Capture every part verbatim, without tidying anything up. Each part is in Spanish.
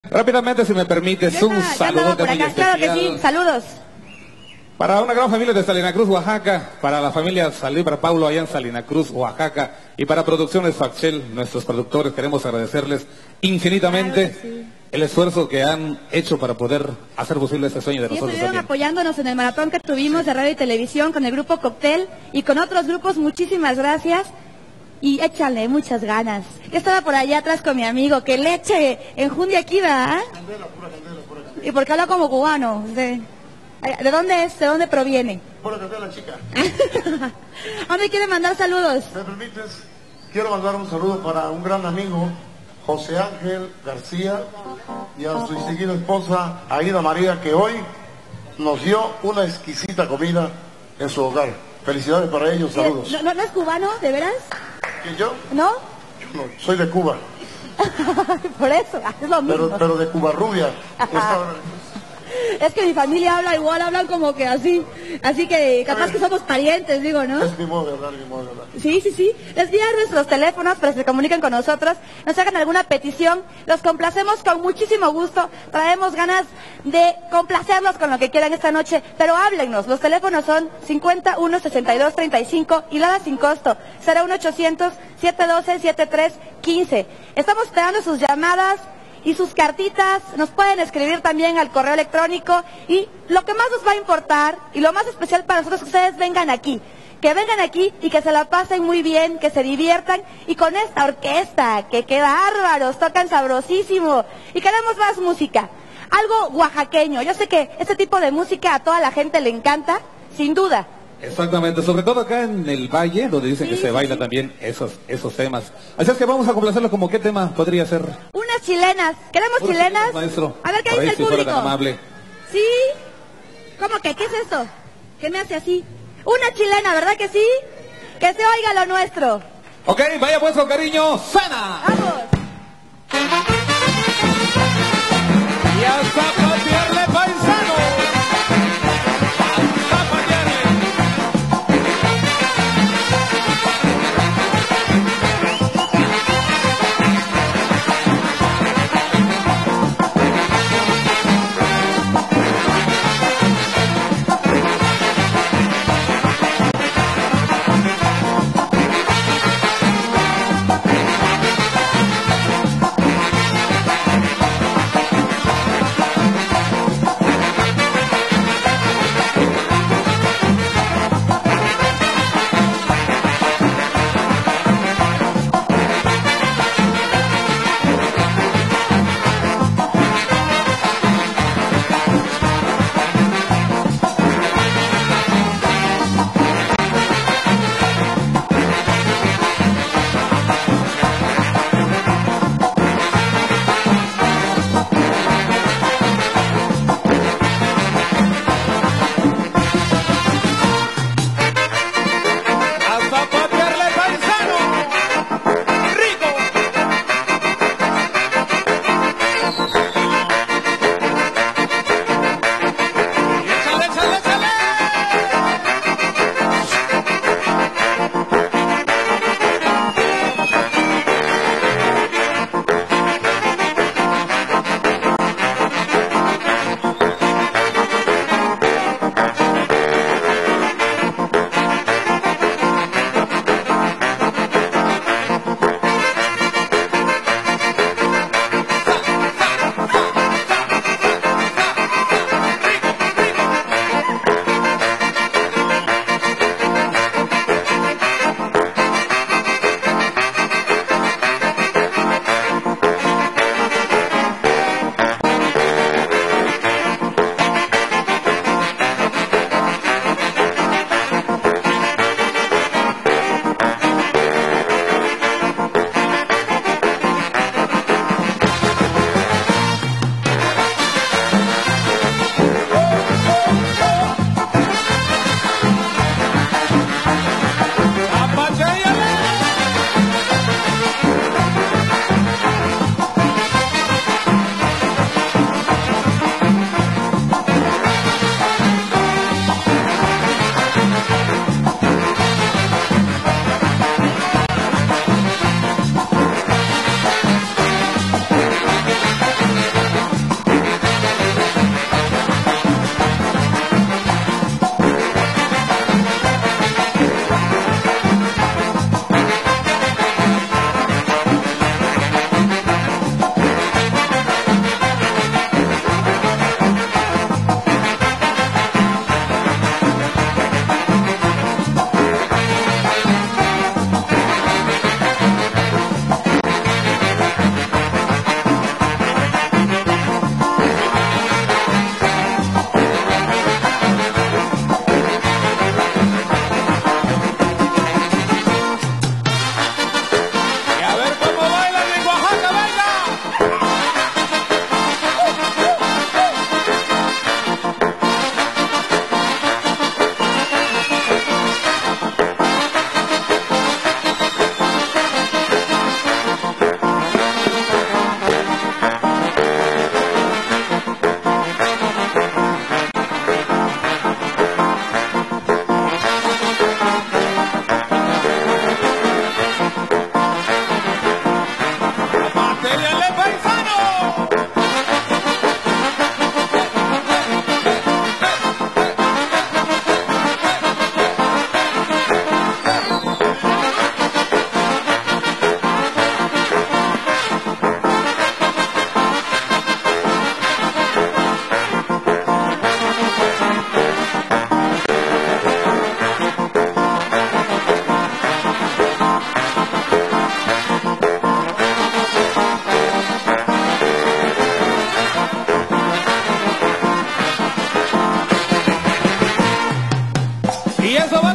Rápidamente, si me permites, un saludo muy especial. Claro que sí, saludos. Para una gran familia de Salina Cruz, Oaxaca, para la familia Salí, para Paulo allá en Salina Cruz, Oaxaca, y para Producciones Facchel, nuestros productores, queremos agradecerles infinitamente claro sí. el esfuerzo que han hecho para poder hacer posible este sueño de y nosotros estuvieron también. apoyándonos en el maratón que tuvimos de radio y televisión con el grupo Cóctel y con otros grupos, muchísimas gracias. Y échale muchas ganas. Yo estaba por allá atrás con mi amigo, que le eche enjundia aquí, ¿verdad? Candela, pura candela, pura candela. Y porque habla como cubano. ¿De, ¿de dónde es? ¿De dónde proviene? Pura candela, chica. ¿A dónde quiere mandar saludos? ¿Me permites? Quiero mandar un saludo para un gran amigo, José Ángel García, y a su distinguida esposa, Aida María, que hoy nos dio una exquisita comida en su hogar. Felicidades para ellos, saludos. ¿No, no, no es cubano, de veras? ¿Que yo? ¿No? Yo no, soy de Cuba. Por eso, es lo mismo. Pero, pero de Cuba rubia. Es que mi familia habla igual, hablan como que así. Así que capaz que somos parientes, digo, ¿no? Es mi modo de hablar, mi modo de hablar. Sí, sí, sí. Les di a nuestros teléfonos para que se comuniquen con nosotros, nos hagan alguna petición. Los complacemos con muchísimo gusto. Traemos ganas de complacerlos con lo que quieran esta noche. Pero háblennos. Los teléfonos son cincuenta, uno, sesenta y dos, treinta y cinco y la sin costo. Será uno ochocientos, siete uno dos, siete tres uno cinco. Estamos esperando sus llamadas y sus cartitas. Nos pueden escribir también al correo electrónico, y lo que más nos va a importar y lo más especial para nosotros es que ustedes vengan aquí, que vengan aquí y que se la pasen muy bien, que se diviertan, y con esta orquesta, que qué bárbaros, tocan sabrosísimo, y queremos más música, algo oaxaqueño. Yo sé que este tipo de música a toda la gente le encanta, sin duda. Exactamente, sobre todo acá en el Valle, donde dicen sí, que se sí, baila sí. también esos esos temas. Así es que vamos a complacerlo. ¿Como qué tema podría ser? Unas chilenas. ¿Queremos Unas chilenas? chilenas, maestro. A ver, ¿qué Por dice ahí, el si público? fuera tan amable. ¿Sí? ¿Cómo que? ¿Qué es esto? ¿Qué me hace así? Una chilena, ¿verdad que sí? Que se oiga lo nuestro. Ok, vaya pues con cariño. ¡Sana! ¡Vamos! Y hasta patearle, paisano.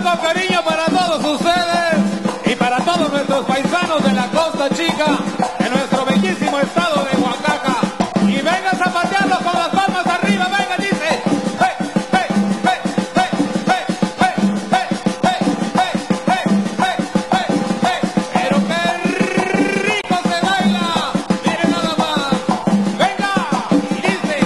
con cariño para todos ustedes y para todos nuestros paisanos de la Costa Chica, de nuestro bellísimo estado de Oaxaca. Y venga a zapatearlo con las palmas arriba, venga, dice. ¡Hey, hey, hey, hey, hey, hey, hey, hey, hey, hey, hey, hey, hey! ¡Pero qué rico se baila! ¡Miren nada más! ¡Venga! Y dice.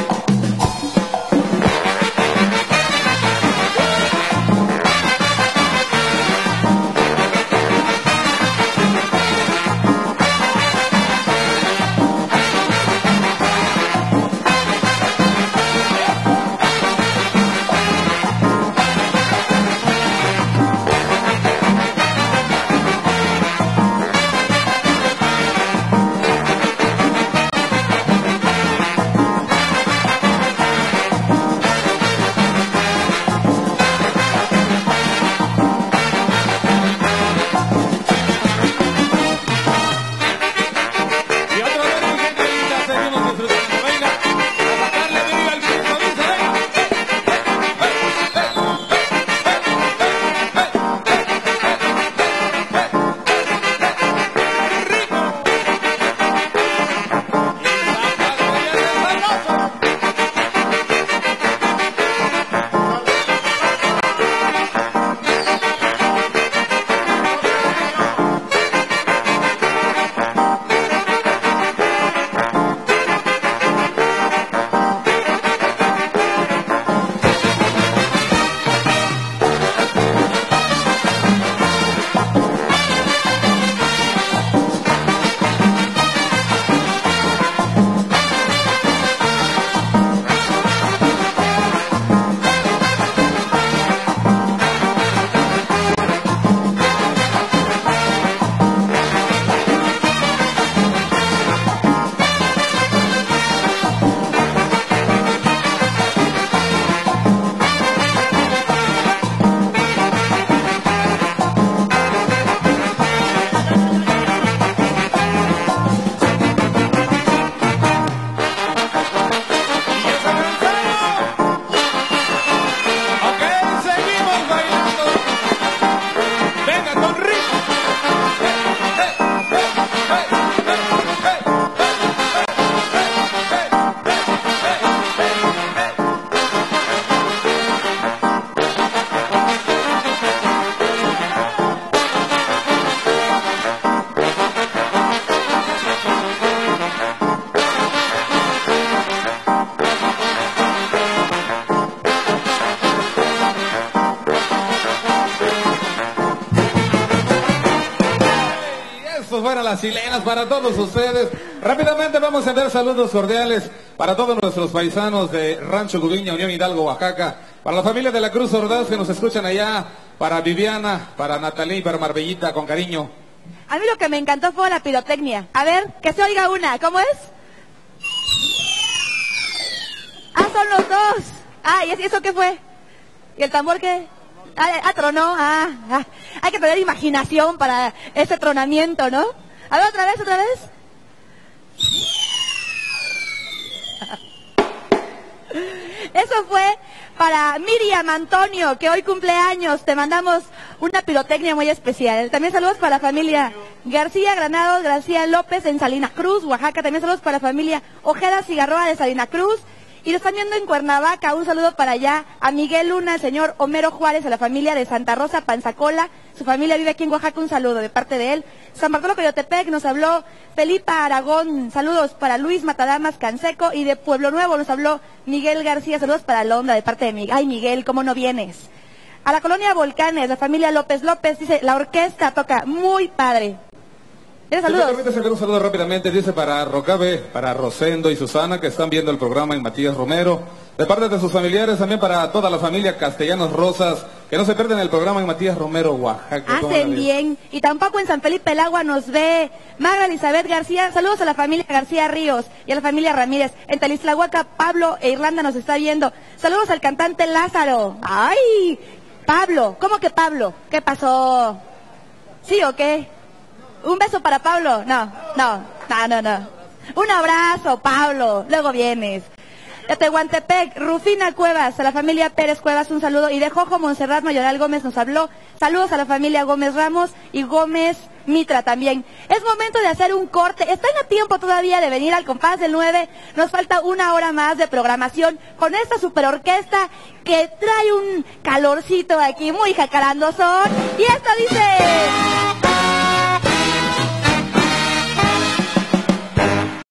Fuera las chilenas para todos ustedes. Rápidamente vamos a enviar saludos cordiales para todos nuestros paisanos de Rancho Gudiña, Unión Hidalgo, Oaxaca, para la familia de la Cruz Ordaz que nos escuchan allá, para Viviana, para Natalí, para Marbellita, con cariño. A mí lo que me encantó fue la pirotecnia. A ver, que se oiga una, ¿cómo es? Ah, son los dos. Ah, ¿y eso qué fue? ¿Y el tambor qué? Ah, ah, tronó, ah, ah, hay que tener imaginación para ese tronamiento, ¿no? A ver, otra vez, otra vez. Eso fue para Miriam Antonio, que hoy cumple años. Te mandamos una pirotecnia muy especial. También saludos para la familia García Granados, García López en Salina Cruz, Oaxaca. También saludos para la familia Ojeda Cigarroa de Salina Cruz. Y lo están viendo en Cuernavaca. Un saludo para allá a Miguel Luna, al señor Homero Juárez, a la familia de Santa Rosa Panzacola. Su familia vive aquí en Oaxaca. Un saludo de parte de él. San Bartolo Coyotepec nos habló Felipa Aragón. Saludos para Luis Matadamas Canseco. Y de Pueblo Nuevo nos habló Miguel García. Saludos para Londra de parte de Miguel. Ay, Miguel, ¿cómo no vienes? A la colonia Volcanes, la familia López López. Dice, la orquesta toca muy padre. Saludos. Si me permite sacar un saludo rápidamente, dice para Rocabe, para Rosendo y Susana, que están viendo el programa en Matías Romero, de parte de sus familiares, también para toda la familia Castellanos Rosas, que no se pierden el programa en Matías Romero, Oaxaca. Hacen bien, y tampoco en San Felipe el Agua nos ve Maga Elizabeth García. Saludos a la familia García Ríos y a la familia Ramírez. En Talislahuaca, Pablo e Irlanda nos está viendo. Saludos al cantante Lázaro. ¡Ay! Pablo, ¿cómo que Pablo? ¿Qué pasó? ¿Sí o qué? ¿Un beso para Pablo? No, no, no, no, no. Un abrazo, Pablo, luego vienes. De Tehuantepec, Rufina Cuevas, a la familia Pérez Cuevas, un saludo. Y de Jojo Monserrat Mayoral Gómez nos habló. Saludos a la familia Gómez Ramos y Gómez Mitra también. Es momento de hacer un corte. Están a tiempo todavía de venir al compás del nueve. Nos falta una hora más de programación con esta super orquesta que trae un calorcito aquí muy jacarandosón. Y esto dice...